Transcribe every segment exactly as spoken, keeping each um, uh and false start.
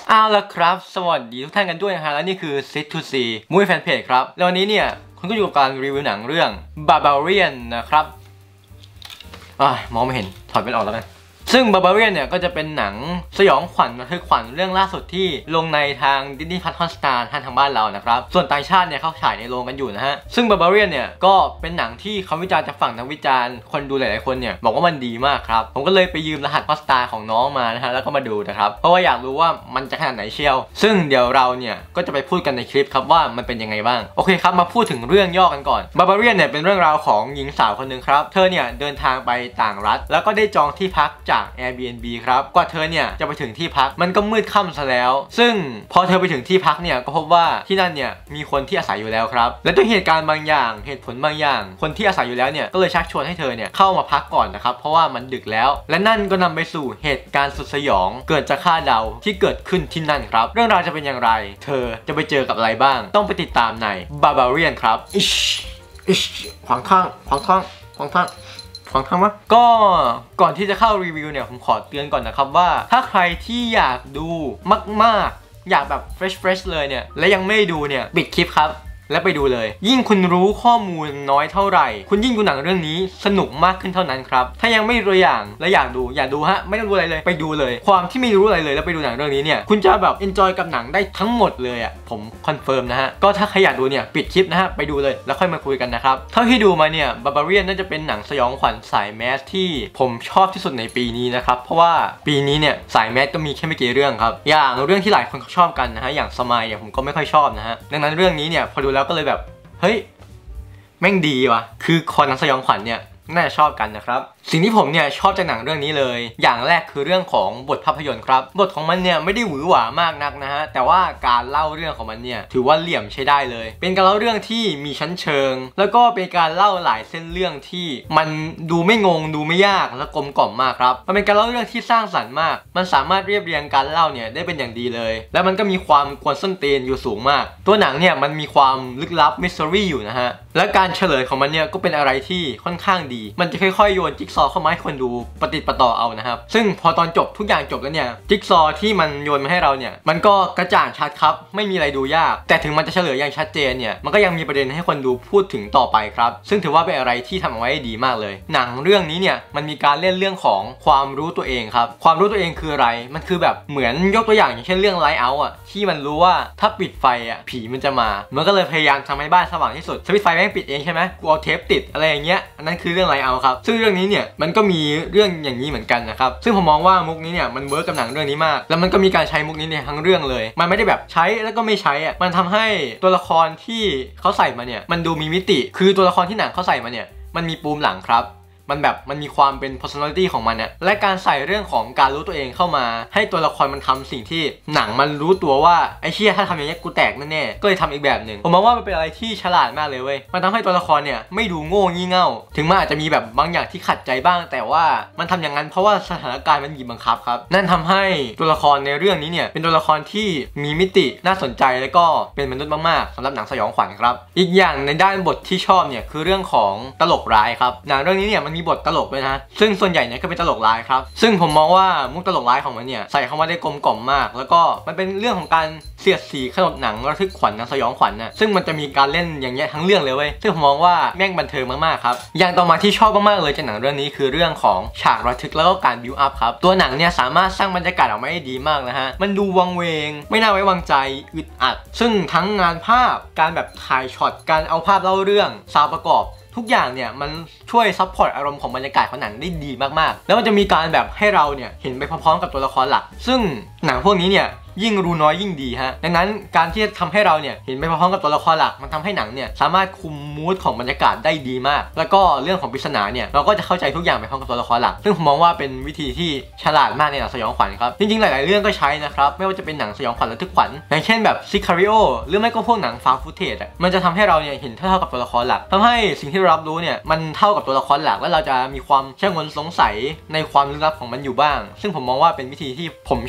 เอาละครับสวัสดีทุกท่านกันด้วยนะฮะและนี่คือ Sit to See Movie Fan Page ครับแล้ววันนี้เนี่ยคุณก็อยู่กับการรีวิวหนังเรื่อง Barbarian นะครับอ่ามองไม่เห็นถอดเป็นออกแล้วกันซึ่ง Barbarian เนี่ยก็จะเป็นหนังสยองขวัญระทึกขวัญเรื่องล่าสุดที่ลงในทาง Disney Plus Hotstar ทางทางบ้านเรานะครับส่วนต่างชาติเนี่ยเขาฉายในโรงกันอยู่นะฮะซึ่ง Barbarian เนี่ยก็เป็นหนังที่คำวิจารณ์จากฝั่งนักวิจารณ์คนดูหลายๆคนเนี่ยบอกว่ามันดีมากครับผมก็เลยไปยืมรหัส Hotstar ของน้องมานะฮะแล้วก็มาดูนะครับเพราะว่าอยากรู้ว่ามันจะขนาดไหนเชียวซึ่งเดี๋ยวเราเนี่ยก็จะไปพูดกันในคลิปครับว่ามันเป็นยังไงบ้างโอเคครับมาพูดถึงเรื่องย่อกันก่อน Barbarian เนี่ยเป็นเรื่องราวของหญิงสาวคนหนึ่งครับเธอเนี่ยเดินทางไปต่างรัฐแล้วก็ได้จองที่พักจาก Airbnbครับกว่าเธอเนี่ยจะไปถึงที่พักมันก็มืดค่ำซะแล้วซึ่งพอเธอไปถึงที่พักเนี่ยก็พบว่าที่นั่นเนี่ยมีคนที่อาศัยอยู่แล้วครับและด้วยเหตุการณ์บางอย่างเหตุผลบางอย่างคนที่อาศัยอยู่แล้วเนี่ยก็เลยชักชวนให้เธอเนี่ยเข้ามาพักก่อนนะครับเพราะว่ามันดึกแล้วและนั่นก็นำไปสู่เหตุการณ์สุดสยองเกิดจากคาดเดาที่เกิดขึ้นที่นั่นครับเรื่องราวจะเป็นอย่างไรเธอจะไปเจอกับอะไรบ้างต้องไปติดตามใน Barbarian ครับอิชอิชขวางทางขวางทางขวางทางฟังทำวะก็ก่อนที่จะเข้ารีวิวเนี่ยผมขอเตือนก่อนนะครับว่าถ้าใครที่อยากดูมากๆอยากแบบเฟรชเฟรชเลยเนี่ยและยังไม่ดูเนี่ยปิดคลิปครับแล้วไปดูเลยยิ่งคุณรู้ข้อมูลน้อยเท่าไหร่คุณยิ่งดูหนังเรื่องนี้สนุกมากขึ้นเท่านั้นครับถ้ายังไม่ตัวอย่างและอยากดูอยากดูฮะไม่ต้องดูอะไรเลยไปดูเลยความที่ไม่รู้อะไรเลยแล้วไปดูหนังเรื่องนี้เนี่ยคุณจะแบบเอนจอยกับหนังได้ทั้งหมดเลยอ่ะผมคอนเฟิร์มนะฮะก็ถ้าใครอยากดูเนี่ยปิดคลิปนะฮะไปดูเลยแล้วค่อยมาคุยกันนะครับเท่าที่ดูมาเนี่ย Barbarian น่าจะเป็นหนังสยองขวัญสายแมสที่ผมชอบที่สุดในปีนี้นะครับเพราะว่าปีนี้เนี่ยสายแมสก็มีแค่ไม่กี่เรื่องครับอย่างเรื่องที่หลายคนเขาชอบกันนะฮะอย่างสมัยเนี่ยผมก็ไม่ค่อยชอบนะฮะดังนั้นเรื่องนี้เนี่ยพอดูแล้วก็เลยแบบเฮ้ยแม่งดีว่ะคือคนนักสยองขวัญเนี่ยน่าจะชอบกันนะครับสิ่งที่ผมเนี่ยชอบจากหนังเรื่องนี้เลยอย่างแรกคือเรื่องของบทภาพยนตร์ครับบทของมันเนี่ยไม่ได้หวือหวามากนักนะฮะแต่ว่าการเล่าเรื่องของมันเนี่ยถือว่าเหลี่ยมใช้ได้เลยเป็นการเล่าเรื่องที่มีชั้นเชิงแล้วก็เป็นการเล่าหลายเส้นเรื่องที่มันดูไม่งงดูไม่ยากและกลมกล่อมมากครับมันเป็นการเล่าเรื่องที่สร้างสรรค์มากมันสามารถเรียบเรียงการเล่าเนี่ยได้เป็นอย่างดีเลยแล้วมันก็มีความกวนส้นตีนอยู่สูงมากตัวหนังเนี่ยมันมีความลึกลับมิสซิรี่อยู่นะฮะและการเฉลยของมันเนี่ยก็เป็นอะไรที่ค่อนข้างดีมันจะค่อยๆโยนจิ๊กซอว์เข้ามาให้คนดูปฏิปต่อเอานะครับซึ่งพอตอนจบทุกอย่างจบแล้วเนี่ยจิ๊กซอว์ที่มันโยนมาให้เราเนี่ยมันก็กระจ่างชัดครับไม่มีอะไรดูยากแต่ถึงมันจะเฉลยอย่างชัดเจนเนี่ยมันก็ยังมีประเด็นให้คนดูพูดถึงต่อไปครับซึ่งถือว่าเป็นอะไรที่ทำเอาไว้ดีมากเลยหนังเรื่องนี้เนี่ยมันมีการเล่นเรื่องของความรู้ตัวเองครับความรู้ตัวเองคืออะไรมันคือแบบเหมือนยกตัวอย่างอย่างเช่นเรื่องไลท์เอาท์อ่ะที่มันรู้ว่าถ้าปิดไฟอ่ะผีมันจะมามันก็เลยพยายามทำให้บ้านสว่างที่สุดสวิตช์ไฟแม่งปิดเองใช่ไหมกูเอาเทปติดอะไรอย่างเงี้ยอันนั้นคือเรื่องไลท์เอาท์ครับซึ่งเรื่องนี้เนี่ยมันก็มีเรื่องอย่างนี้เหมือนกันนะครับซึ่งผมมองว่ามุกนี้เนี่ยมันเวิร์กกับหนังเรื่องนี้มากแล้วมันก็มีการใช้มุกนี้ในทั้งเรื่องเลยมันไม่ได้แบบใช้แล้วก็ไม่ใช้อ่ะมันทำให้ตัวละครที่เขาใส่มาเนี่ยมันดูมีมิติคือตัวละครที่หนังเขาใส่มาเนี่ยมันมีปูมหลังครับมันแบบมันมีความเป็น personality ของมันเนี่ยและการใส่เรื่องของการรู้ตัวเองเข้ามาให้ตัวละครมันทำสิ่งที่หนังมันรู้ตัวว่าไอ้เชี่ยถ้าทำอย่างนี้กูแตกแน่ๆก็เลยทำอีกแบบหนึ่งผมมองว่ามันเป็นอะไรที่ฉลาดมากเลยเว้ยมันทำให้ตัวละครเนี่ยไม่ดูโง่งี่เง่าถึงมันอาจจะมีแบบบางอย่างที่ขัดใจบ้างแต่ว่ามันทำอย่างนั้นเพราะว่าสถานการณ์มันบีบบังคับครับนั่นทำให้ตัวละครในเรื่องนี้เนี่ยเป็นตัวละครที่มีมิติน่าสนใจและก็เป็นมนุษย์มากๆสำหรับหนังสยองขวัญครับอีกอย่างในด้านบทที่ชอบเนี่ยคือเรื่องของตลกร้ายครับหนังเรื่องนี้เนี่ยมันมีบทตลกด้วยนะซึ่งส่วนใหญ่เนี่ยก็เป็นตลกร้ายครับซึ่งผมมองว่ามุกตลกร้ายของมันเนี่ยใส่เข้ามาได้กลมกล่อมมากแล้วก็มันเป็นเรื่องของการเสียดสีขนบหนังระทึกขวัญนะสยองขวัญนะซึ่งมันจะมีการเล่นอย่างเงี้ยทั้งเรื่องเลยเว้ยซึ่งผมมองว่าแม่งบันเทิงมากๆครับอย่างต่อมาที่ชอบมากๆเลยจากหนังเรื่องนี้คือเรื่องของฉากระทึกแล้วก็การบิวอัพครับตัวหนังเนี่ยสามารถสร้างบรรยากาศออกมาได้ดีมากนะฮะมันดูวังเวงไม่น่าไว้วางใจอึดอัดซึ่งทั้งงานภาพการแบบถ่ายช็อตการเอาภาพเล่าเรื่องซาวด์ประกอบทุกอย่างเนี่ยมันช่วยซัพพอร์ตอารมณ์ของบรรยากาศของหนังได้ดีมากๆแล้วมันจะมีการแบบให้เราเนี่ยเห็นไปพร้อมๆกับตัวละครหลักซึ่งหนังพวกนี้เนี่ยยิ่งรู้น้อยยิ่งดีฮะดังนั้นการที่จะทำให้เราเนี่ยเห็นไปพร้อมๆกับตัวละครหลักมันทำให้หนังเนี่ยสามารถคุมมูดของบรรยากาศได้ดีมากแล้วก็เรื่องของปริศนาเนี่ยเราก็จะเข้าใจทุกอย่างไปพร้อมกับตัวละครหลักซึ่งผมมองว่าเป็นวิธีที่ฉลาดมากในหนังสยองขวัญครับจริงๆหลายๆเรื่องก็ใช้นะครับไม่ว่าจะเป็นหนังสยองขวัญระทึกขวัญอย่างเช่นแบบซิคาริโอหรือไม่ก็พวกหนังฟาวฟุตเทจอ่ะมันจะทำให้เราเนี่ยเห็นเท่ากับตัวละครหลักทำให้สิ่งที่เรารับรู้เนี่ยมันเท่ากับตัวละครหลักและเราจะมีความชงนสงสัยในความลึกลับของมันอยู่บ้างซึ่งผมมองว่าเป็นวิธีที่ผมชอบจาก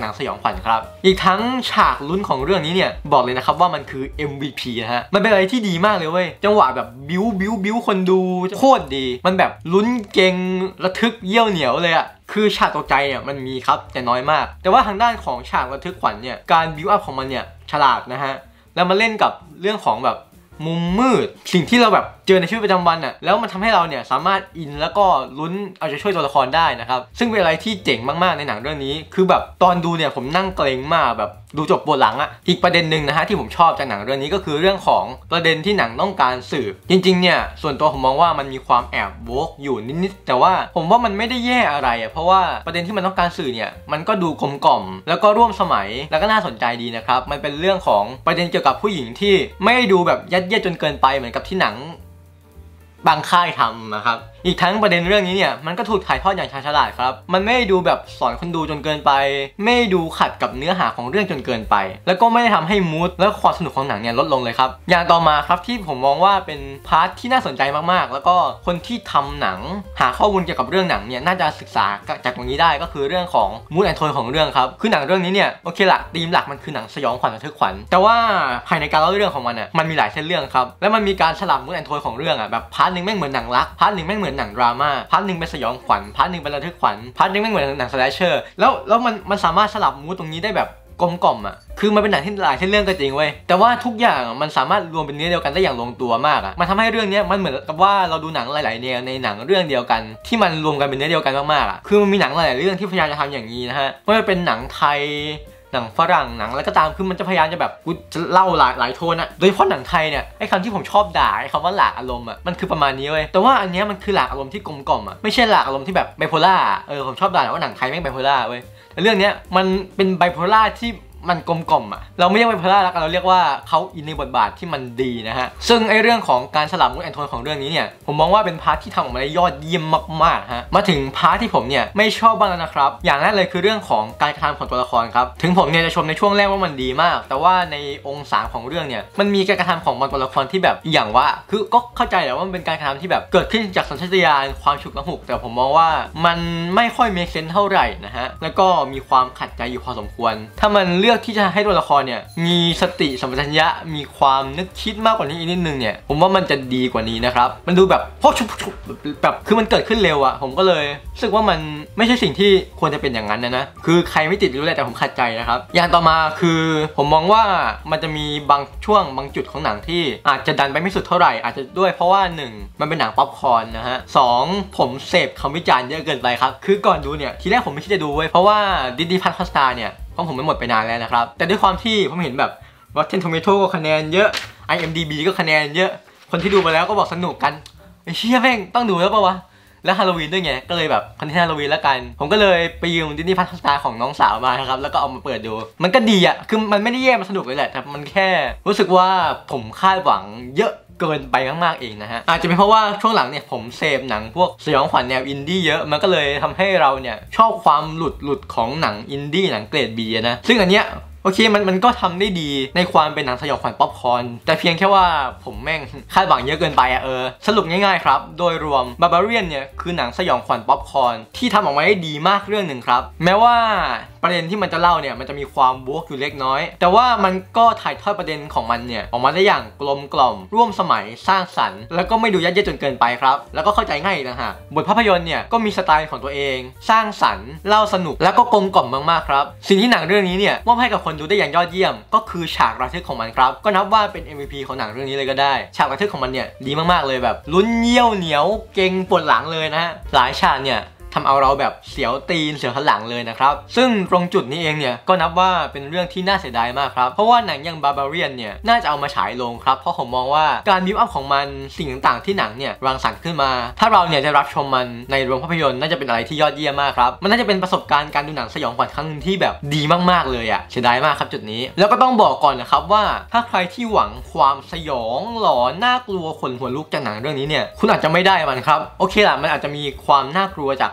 หนังสยองขวัญครับอีกทั้งฉากลุ้นของเรื่องนี้เนี่ยบอกเลยนะครับว่ามันคือ เอ็ม วี พี นะฮะมันเป็นอะไรที่ดีมากเลยเว้ยจังหวะแบบบิ้วบิ้วบิ้วคนดูโคตรดีมันแบบลุ้นเก่งระทึกเยี่ยวเหนียวเลยอะคือฉากตกใจเนี่ยมันมีครับแต่น้อยมากแต่ว่าทางด้านของฉากระทึกขวัญเนี่ยการบิ้วอัพของมันเนี่ยฉลาดนะฮะแล้วมาเล่นกับเรื่องของแบบมุมมืดสิ่งที่เราแบบเจอในชีวิตประจำวันน่ะแล้วมันทำให้เราเนี่ยสามารถอินแล้วก็ลุ้นเอาใจช่วยตัวละครได้นะครับซึ่งเป็นอะไรที่เจ๋งมากๆในหนังเรื่องนี้คือแบบตอนดูเนี่ยผมนั่งเกรงมากแบบดูจบปวดหลังอ่ะอีกประเด็นหนึ่งนะฮะที่ผมชอบจากหนังเรื่องนี้ก็คือเรื่องของประเด็นที่หนังต้องการสืบจริงๆเนี่ยส่วนตัวผมมองว่ามันมีความแอบโวกอยู่นิดๆแต่ว่าผมว่ามันไม่ได้แย่อะไรอ่ะเพราะว่าประเด็นที่มันต้องการสื่อเนี่ยมันก็ดูกลมกล่อมแล้วก็ร่วมสมัยแล้วก็น่าสนใจดีนะครับมันเป็นเรื่องของประเด็นเกี่ยวกับผู้หญิงที่ไม่ได้ดูแบบยัดเยียดจนเกินไปเหมือนกับที่หนังบางค่ายทำนะครับอีกทั้งประเด็นเรื่องนี้เนี่ยมันก็ถูกถ่ายทอดอย่างชาญฉลาดครับมันไม่ได้ดูแบบสอนคนดูจนเกินไปไม่ดูขัดกับเนื้อหาของเรื่องจนเกินไปแล้วก็ไม่ได้ทำให้มูดและความสนุกของหนังเนี่ยลดลงเลยครับอย่างต่อมาครับที่ผมมองว่าเป็นพาร์ทที่น่าสนใจมากๆแล้วก็คนที่ทำหนังหาข้อมูลเกี่ยวกับเรื่องหนังเนี่ยน่าจะศึกษาจากตรงนี้ได้ก็คือเรื่องของมูดแอนด์โทนของเรื่องครับคือหนังเรื่องนี้เนี่ยโอเคละธีมหลักมันคือหนังสยองขวัญระทึกขวัญแต่ว่าภายในการเล่าเรื่องของมันอ่ะมันมีหลายเส้นเรื่องครับและมันมีการสลับมูดแอนด์โทนของเรื่องอ่ะแบบพาร์ทนึงแม่งเหมือนหนังรักพาร์ทนึงแม่งเหมือนหนังดราม่าพาร์ทนึงเป็นสยองขวัญพาร์ทนึงเป็นระทึกขวัญพาร์ทนึงไม่เหมือนหนังสแลชเชอร์แล้วแล้วมันมันสามารถสลับมูดตรงนี้ได้แบบกลมกล่อมอ่ะคือมันเป็นหนังที่หลายเส้นเรื่องก็จริงเว้ยแต่ว่าทุกอย่างมันสามารถรวมเป็นเนื้อเดียวกันได้อย่างลงตัวมากอ่ะมันทำให้เรื่องนี้มันเหมือนกับว่าเราดูหนังหลายๆแนวในหนังเรื่องเดียวกันที่มันรวมกันเป็นเนื้อเดียวกันมากๆอ่ะคือมันมีหนังหลายๆเรื่องที่พยายามจะทำอย่างนี้นะฮะไม่ว่าเป็นหนังไทยหนังฝรั่งหนังอะไรก็ตามคือมันจะพยายามจะแบบกูจะเล่าหลายหลายโทนอะโดยเฉพาะหนังไทยเนี่ยไอ้คำที่ผมชอบด่าไอ้คำว่าหลากอารมณ์อะมันคือประมาณนี้เว้ยแต่ว่าอันนี้มันคือหลากอารมณ์ที่กลมกล่อมอะไม่ใช่หลากอารมณ์ที่แบบไบโพล่าเออผมชอบด่าว่าหนังไทยแม่งไบโพล่าเว้ยแต่เรื่องนี้มันเป็นไบโพล่าที่มันกลมกล่อมอ่ะเราไม่เรียกว่าไบโพล่าแล้วกันเราเรียกว่าเขาอินในบทบาทที่มันดีนะฮะซึ่งไอเรื่องของการสลับมูดแอนโทนของเรื่องนี้เนี่ยผมมองว่าเป็นพาร์ทที่ทำออกมาได้ยอดเยี่ยมมากๆฮะมาถึงพาร์ทที่ผมเนี่ยไม่ชอบบ้างแล้วนะครับอย่างแรกเลยคือเรื่องของการกระทำของตัวละครครับถึงผมเนี่ยจะชมในช่วงแรกว่ามันดีมากแต่ว่าในองค์สามของเรื่องเนี่ยมันมีการกระทำของบางตัวละครที่แบบอย่างว่าคือก็เข้าใจแหละว่ามันเป็นการกระทำที่แบบเกิดขึ้นจากสัญชาตญาณความฉุกละหุกแต่ผมมองว่ามันไม่ค่อยเมคเซนส์เท่าไหร่นะฮะแล้วก็มีความขัดใจอยู่พอสมควรถ้ามันเลือกที่จะให้ตัวละครเนี่ยมีสติสัมปชัญญะมีความนึกคิดมากกว่านี้อีกนิดนึงเนี่ยผมว่ามันจะดีกว่านี้นะครับมันดูแบบพวกชุบแบบคือมันเกิดขึ้นเร็วอะผมก็เลยรู้สึกว่ามันไม่ใช่สิ่งที่ควรจะเป็นอย่างนั้นนะนะคือใครไม่ติดรู้แหละแต่ผมขัดใจนะครับอย่างต่อมาคือผมมองว่ามันจะมีบางช่วงบางจุดของหนังที่อาจจะดันไปไม่สุดเท่าไหร่อาจจะด้วยเพราะว่าหนึ่งมันเป็นหนังป๊อปคอร์นนะฮะสองผมเสพคำวิจารณ์เยอะเกินไปครับคือก่อนดูเนี่ยทีแรกผมไม่คิดจะดูเว้ยเพราะว่าดิสนีย์พัทสตาร์เนี่ยของผมไม่หมดไปนานแล้วนะครับแต่ด้วยความที่ผมเห็นแบบ Rotten Tomato ก็คะแนนเยอะ ไอ เอ็ม ดี บี ก็คะแนนเยอะคนที่ดูมาแล้วก็บอกสนุกกันไอ้เชี่ยแม่งต้องดูแล้วปะวะแล้วฮาโลวีนด้วยไงก็เลยแบบคอนเทนต์ฮาโลวีนแล้วกันผมก็เลยไปยืมดิสนีย์พัทสตาร์ของน้องสาวมาครับแล้วก็เอามาเปิดดูมันก็ดีอ่ะคือมันไม่ได้แย่มันสนุกเลยแหละแต่มันแค่รู้สึกว่าผมคาดหวังเยอะเกินไปมากๆเองนะฮะอาจจะเป็นเพราะว่าช่วงหลังเนี่ยผมเสพหนังพวกสยองขวัญแนวอินดี้เยอะมันก็เลยทำให้เราเนี่ยชอบความหลุดหลุดของหนังอินดี้หนังเกรด บี นะซึ่งอันเนี้ยโอเคมันมันก็ทำได้ดีในความเป็นหนังสยองขวัญป๊อปคอร์นแต่เพียงแค่ว่าผมแม่งคาดหวังเยอะเกินไปอะเออสรุปง่ายๆครับโดยรวม Barbarian เนี่ยคือหนังสยองขวัญป๊อปคอร์นที่ทำออกมาได้ดีมากเรื่องหนึ่งครับแม้ว่าประเด็นที่มันจะเล่าเนี่ยมันจะมีความบวกอยู่เล็กน้อยแต่ว่ามันก็ถ่ายทอดประเด็นของมันเนี่ยออกมาได้อย่างกลมกล่อมร่วมสมัยสร้างสรรค์แล้วก็ไม่ดูยัดเยียดจนเกินไปครับแล้วก็เข้าใจง่ายนะฮะบทภาพยนตร์เนี่ยก็มีสไตล์ของตัวเองสร้างสรรค์เล่าสนุกแล้วก็กลมกล่อมมากๆครับสิ่งที่หนังเรื่องนี้เนี่ยมอบให้กับคนดูได้อย่างยอดเยี่ยมก็คือฉากระทึกของมันครับก็นับว่าเป็น เอ็ม วี พี ของหนังเรื่องนี้เลยก็ได้ฉากระทึกของมันเนี่ยดีมากๆเลยแบบลุ้นเยี่ยวเหนียวเก่งปวดหลังเลยนะฮะหลายฉากเนี่ยทำเอาเราแบบเสียวตีนเสียวหลังเลยนะครับซึ่งตรงจุดนี้เองเนี่ยก็นับว่าเป็นเรื่องที่น่าเสียดายมากครับเพราะว่าหนังอย่าง Barbarian เนี่ยน่าจะเอามาฉายลงครับเพราะผมมองว่าการบิวอัพของมันสิ่งต่างๆที่หนังเนี่ยรังสรรค์ขึ้นมาถ้าเราเนี่ยได้รับชมมันในโรงภาพยนตร์น่าจะเป็นอะไรที่ยอดเยี่ยมมากครับมันน่าจะเป็นประสบการณ์การดูหนังสยองขวัญครั้งนึงที่แบบดีมากๆเลยอะเสียดายมากครับจุดนี้แล้วก็ต้องบอกก่อนนะครับว่าถ้าใครที่หวังความสยองหลอนน่ากลัวขนหัวลุกจากหนังเรื่องนี้เนี่ยคุณอาจจะไม่ได้มันครับโอเคล่ะมันอาจจะมีความน่ากลัวจากอง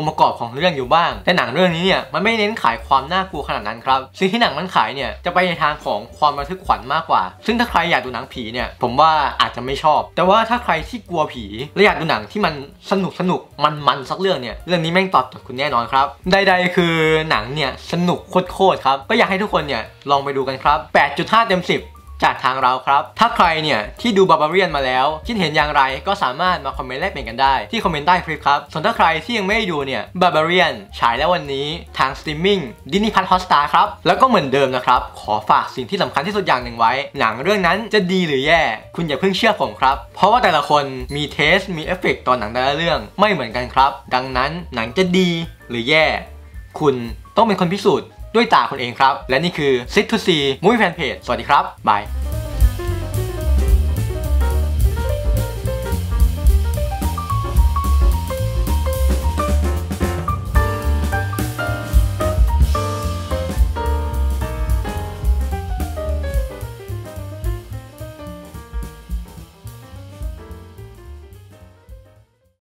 องค์ประกอบของเรื่องอยู่บ้างแต่หนังเรื่องนี้เนี่ยมันไม่เน้นขายความน่ากลัวขนาดนั้นครับสิ่งที่หนังมันขายเนี่ยจะไปในทางของความระทึกขวัญมากกว่าซึ่งถ้าใครอยากดูหนังผีเนี่ยผมว่าอาจจะไม่ชอบแต่ว่าถ้าใครที่กลัวผีและอยากดูหนังที่มันสนุกสนุกมันๆสักเรื่องเนี่ยเรื่องนี้แม่งตอบโจทย์คุณแน่นอนครับใดๆคือหนังเนี่ยสนุกโคตรๆครับก็อยากให้ทุกคนเนี่ยลองไปดูกันครับ แปดจุดห้า เต็มสิบจากทางเราครับถ้าใครเนี่ยที่ดู Barbarian มาแล้วคิดเห็นอย่างไรก็สามารถมาคอมเมนต์แลกเปลี่ยนกันได้ที่คอมเมนต์ใต้คลิปครับส่วนถ้าใครที่ยังไม่ได้ดูเนี่ย Barbarian ฉายแล้ววันนี้ทางสตรีมมิ่ง Disney Plus Hotstar ครับแล้วก็เหมือนเดิมนะครับขอฝากสิ่งที่สำคัญที่สุดอย่างหนึ่งไว้หนังเรื่องนั้นจะดีหรือแย่คุณอย่าเพิ่งเชื่อผมครับเพราะว่าแต่ละคนมีเทสมีเอฟเฟกต์ตอนหนังแต่ละเรื่องไม่เหมือนกันครับดังนั้นหนังจะดีหรือแย่คุณต้องเป็นคนพิสูจน์ด้วยตาคุณเองครับและนี่คือ Sit to See Movie Fan Page สวัสดีครับบาย